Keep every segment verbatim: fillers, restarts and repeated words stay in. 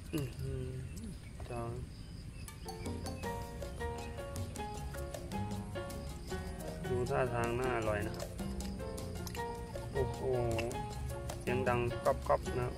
จอดูท่าทางน่าอร่อยนะครับโอ้โหเสียงดังก๊อบๆนะ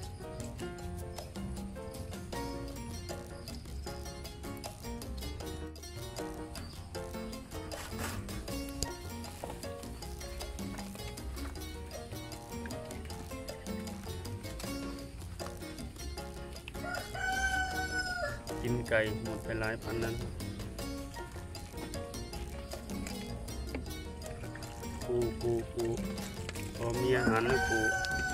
กินไก่หมดไปหลายพันแล้วปูปูปูพอมีอาหารนะปู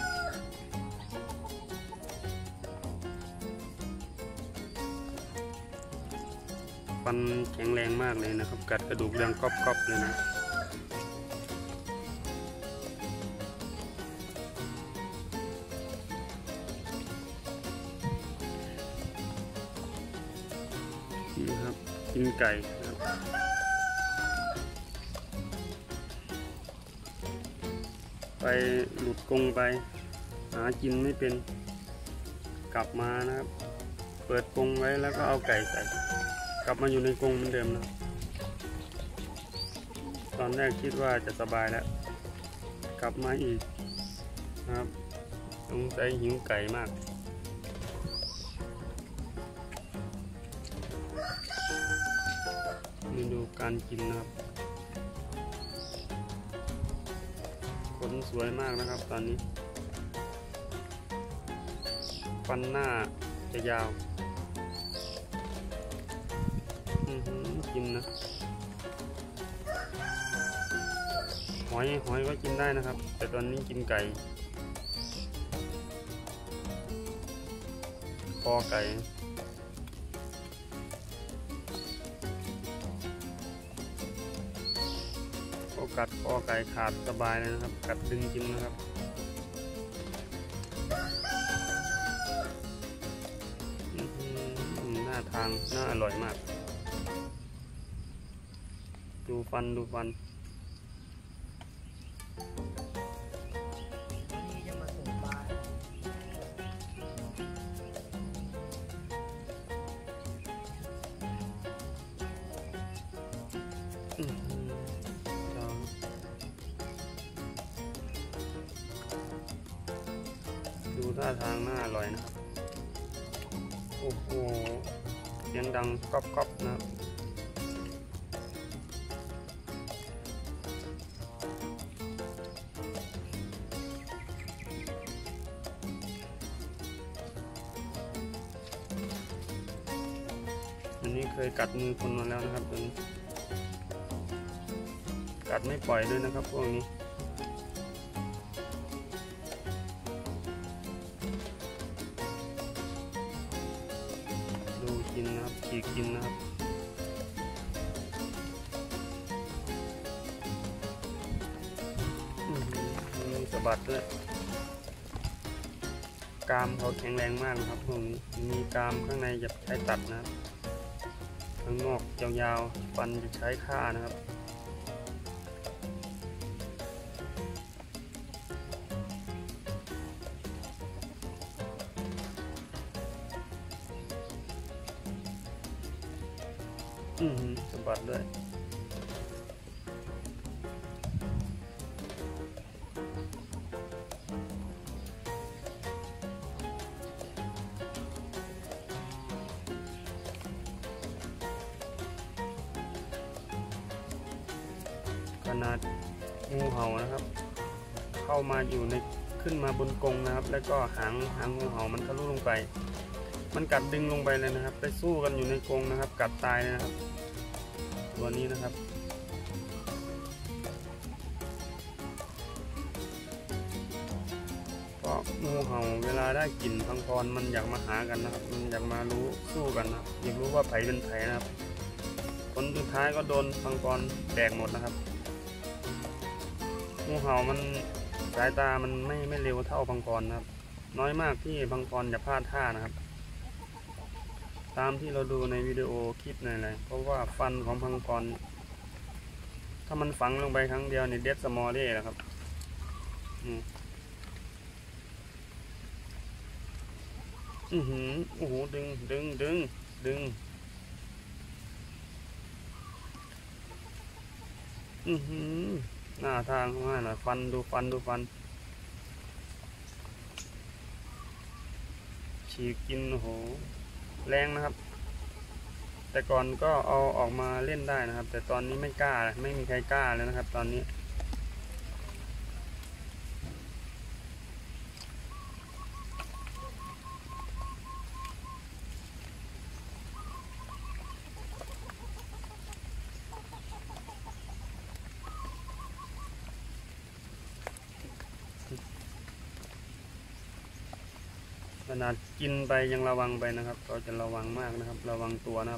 ฟันแข็งแรงมากเลยนะครับกัดกระดูกดังก๊อบๆเลยนะนี่ครับกินไก่ครับไปหลุดกรงไปหากินไม่เป็นกลับมานะครับเปิดกรงไว้แล้วก็เอาไก่ใส่กลับมาอยู่ในกรงเหมือนเดิมนะตอนแรกคิดว่าจะสบายแล้วกลับมาอีกนะครับสงสัยหิวไก่มากนี่ดูการกินนะครับขนสวยมากนะครับตอนนี้ฟันหน้าจะยาวกินนะหอยหอยก็กินได้นะครับแต่ตอนนี้กินไก่คอไก่ก็กัดคอไก่ขาดสบายเลยนะครับกัดดึงกินนะครับหน้าทางน่าอร่อยมากดูฟันดูฟันนี่จะมาส่งปลาดูท่าทางน่าอร่อยนะครับโอ้โหเสียงดังก๊อบๆนะครับอันนี้เคยกัดมือคนมาแล้วนะครับตัวนี้กัดไม่ปล่อยด้วยนะครับพวกนี้ดูกินนะครับฉีกกินนะครับมีสะบัดด้วยกรามเขาแข็งแรงมากนะครับพวกนี้มีกรามข้างในจะใช้ตัดนะครับข้างนอกยาวๆฟันจะใช้ฆ่านะครับอืมสะบัดด้วยขนาดงูเห่านะครับเข้ามาอยู่ในขึ้นมาบนกรงนะครับแล้วก็หางหางงูเห่ามันทะลุลงไปมันกัดดึงลงไปเลยนะครับไปสู้กันอยู่ในกรงนะครับกัดตายนะครับตัวนี้นะครับเพราะงูเห่าเวลาได้กลิ่นพังพรมันอยากมาหากันนะครับมันอยากมารู้สู้กันนะอยากรู้ว่าไผเป็นไผนะครับผลสุดท้ายก็โดนพังพรแตกหมดนะครับงูเห่ามันสายตามันไม่ไม่เร็วเท่าพังพรนะครับน้อยมากที่พังพรจะพลาดท่านะครับตามที่เราดูในวิดีโอคลิปในอะไรเพราะว่าฟันของพังพรถ้ามันฝังลงไปครั้งเดียวนี่เด็ดสมอลเล่แล้วครับอือหือโอ้โหดึงดึงดึงดึงอือหือหน้าทางมากนะฟันดูฟันดูฟันฉีกกินโอ้โหแรงนะครับแต่ก่อนก็เอาออกมาเล่นได้นะครับแต่ตอนนี้ไม่กล้าไม่มีใครกล้าแล้วนะครับตอนนี้ขนาดกินไปยังระวังไปนะครับเราจะระวังมากนะครับระวังตัวนะครับ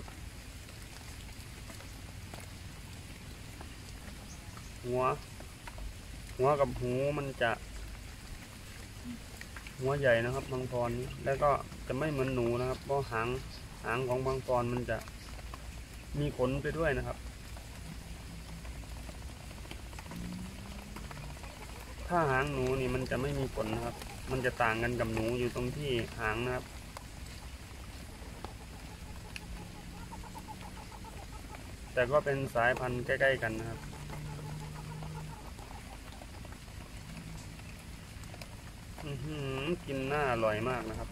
หัวหัวกับหูมันจะหัวใหญ่นะครับพังพรนี้แล้วก็จะไม่เหมือนหนูนะครับเพราะหางหางของพังพรมันจะมีขนไปด้วยนะครับถ้าหางหนูนี่มันจะไม่มีขนนะครับมันจะต่างกันกับหนูอยู่ตรงที่หางนะครับแต่ก็เป็นสายพันธุ์ใกล้ๆกันนะครับอือหือกินหน้าอร่อยมากนะครับ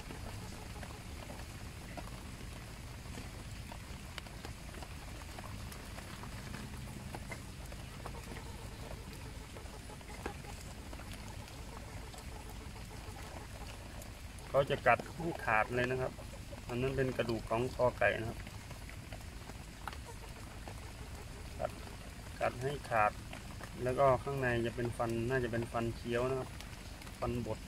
เขาจะกัดให้ขาดเลยนะครับอันนั้นเป็นกระดูกของคอไก่นะครับกัดกัดให้ขาดแล้วก็ข้างในจะเป็นฟันน่าจะเป็นฟันเคี้ยวนะครับฟันบด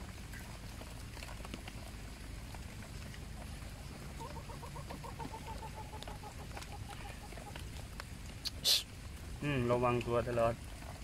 อืมระวังตัวตลอด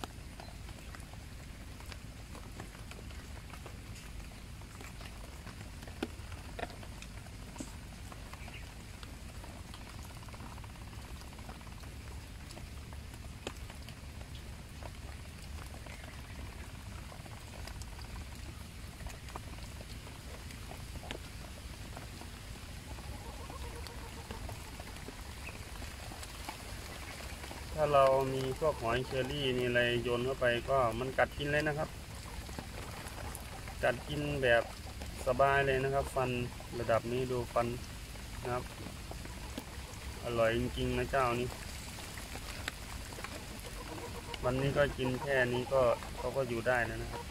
ถ้าเรามีพวกหอยเชอรี่มีอะไรโยนเข้าไปก็มันกัดกินเลยนะครับกัดกินแบบสบายเลยนะครับฟันระดับนี้ดูฟันนะครับอร่อยจริงๆนะเจ้านี้วันนี้ก็กินแค่นี้ก็เขาก็อยู่ได้แล้วนะครับ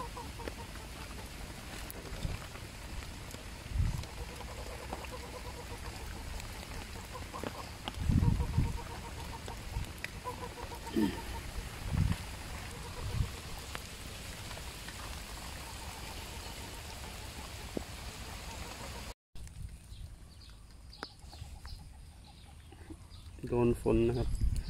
โดนฝนนะครับ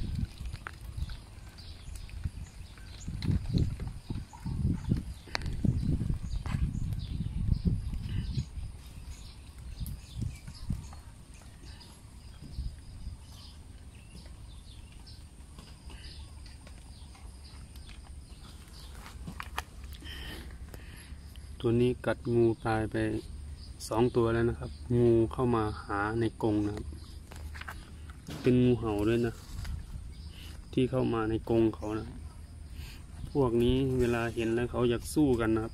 ตัวนี้กัดงูตายไปสองตัวแล้วนะครับงูเข้ามาหาในกรงนะครับเป็นงูเห่าด้วยนะที่เข้ามาในกรงเขานะพวกนี้เวลาเห็นแล้วเขาอยากสู้กันนะครับ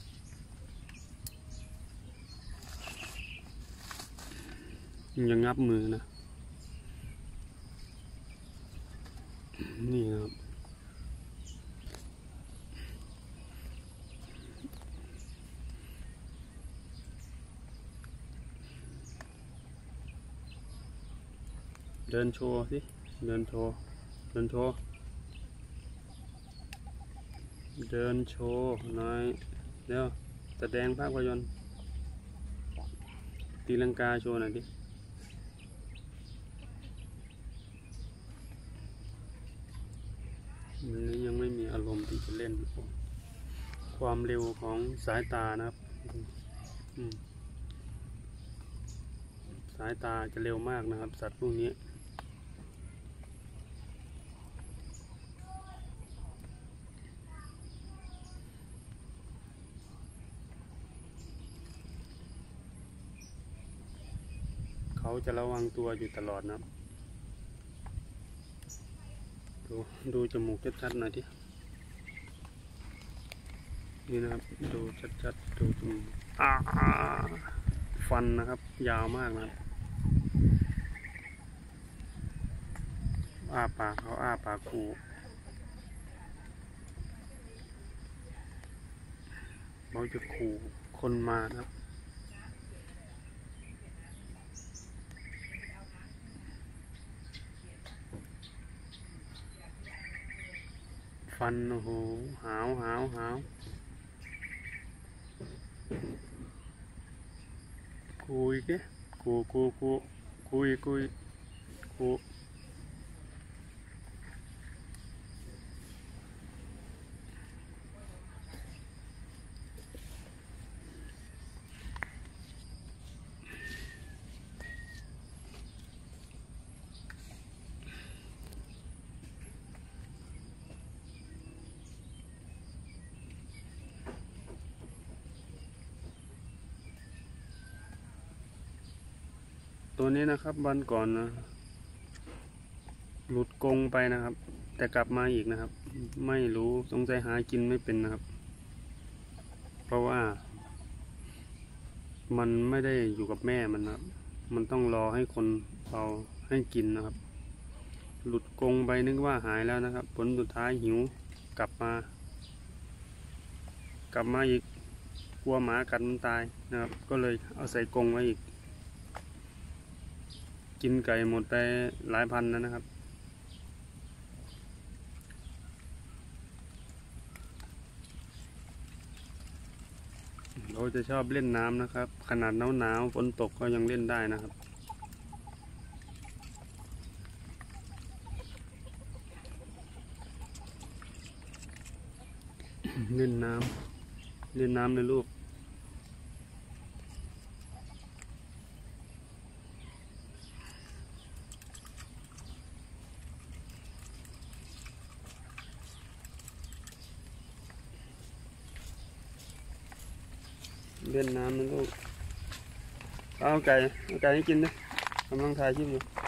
ยังงับมือนะนี่นะครับเดินโชว์สิเดินโชว์เดินโชว์เดินโชว์หน่อยเดี๋ยวแสดงภาพยนตร์ตีลังกาโชว์หน่อยดิมันยังไม่มีอารมณ์ที่จะเล่นความเร็วของสายตานะครับสายตาจะเร็วมากนะครับสัตว์พวกนี้เขาจะระวังตัวอยู่ตลอดนะครับดูดูจมูกชัดๆหน่อยที่นี่นะครับดูชัดๆดูจมูกอ่าฟันนะครับยาวมากนะครับอ้าปากเขาอ้าปากขู่เขาจะขู่คนมานะครับฟันโอ้โหหาวหาวหาวคุยแกกูกูกูคุยคุยกูตัวนี้นะครับวันก่อนนะหลุดกรงไปนะครับแต่กลับมาอีกนะครับไม่รู้สงสัยหากินไม่เป็นนะครับเพราะว่ามันไม่ได้อยู่กับแม่มันนะครับมันต้องรอให้คนเอาให้กินนะครับหลุดกรงไปนึกว่าหายแล้วนะครับผลสุดท้ายหิวกลับมากลับมาอีกกลัวหมากัดมันตายนะครับก็เลยเอาใส่กรงไว้อีกกินไก่หมดไปหลายพันแล้วนะครับเราจะชอบเล่นน้ำนะครับขนาดหนาวหนาวฝนตกก็ยังเล่นได้นะครับเล่นน้ำเล่นน้ำเลยลูกเล่นน้ำนะลูกเอาไก่เอาไก่ให้กินนะกำลังถ่ายคลิปอยู่